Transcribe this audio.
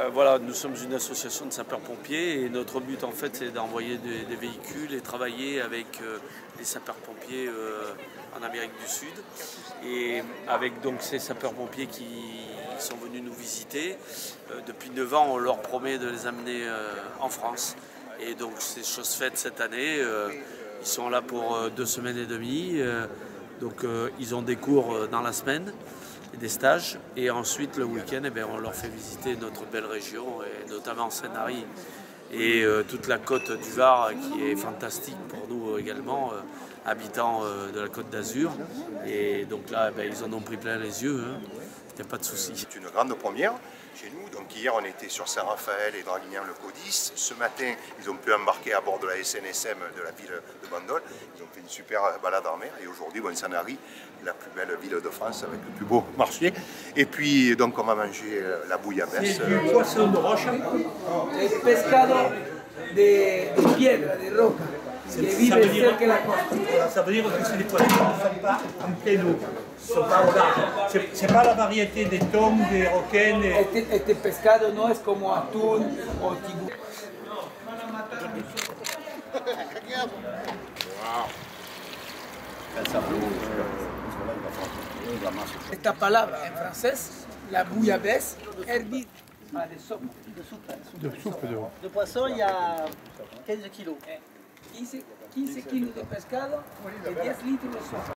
Voilà, nous sommes une association de sapeurs-pompiers et notre but en fait c'est d'envoyer des véhicules et travailler avec les sapeurs-pompiers en Amérique du Sud. Et avec donc ces sapeurs-pompiers qui sont venus nous visiter, depuis 9 ans on leur promet de les amener en France. Et donc c'est chose faite cette année, ils sont là pour 2 semaines et demie, donc ils ont des cours dans la semaine. Des stages et ensuite le week-end on leur fait visiter notre belle région et notamment Sanary et toute la côte du Var qui est fantastique pour nous également, habitants de la Côte d'Azur, et donc là ils en ont pris plein les yeux, hein. Il n'y a pas de souci. C'est une grande première chez nous. Donc hier on était sur Saint-Raphaël et Draguignan-le-Codis. Ce matin ils ont pu embarquer à bord de la SNSM de la ville de Bandol. Ils ont fait une super balade en mer et aujourd'hui Sanary, la plus belle ville de France avec le plus beau marché. Et puis donc on va manger la bouillabaisse. C'est du poisson de roche. Es pescado de piedra, de roca, que vive cerca de la costa. Ça veut dire que c'est des poissons qui ne sont pas en pleine eau. Ils sont pas au large. C'est pas la variété des thons, des requins. Este pescado no es como atún o tiburón. Esta palabra en francés, la bouillabaisse, hervir de soupe. De poisson, il y a 15 kilos. 15 kilos de pescado y 10 litros de sopa.